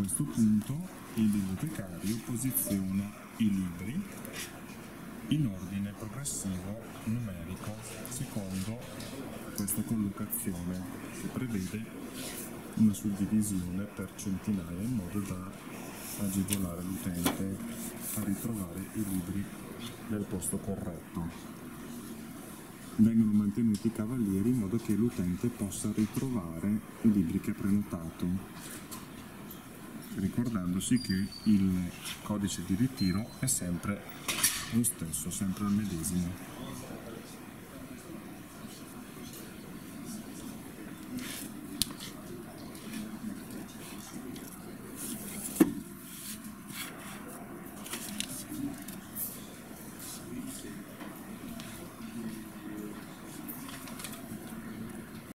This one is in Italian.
questo punto il bibliotecario posiziona i libri in ordine progressivo numerico secondo questa collocazione che prevede una suddivisione per centinaia in modo da agevolare l'utente a ritrovare i libri nel posto corretto. Vengono mantenuti i cavalieri in modo che l'utente possa ritrovare i libri che ha prenotato, ricordandosi che il codice di ritiro è sempre lo stesso, sempre il medesimo.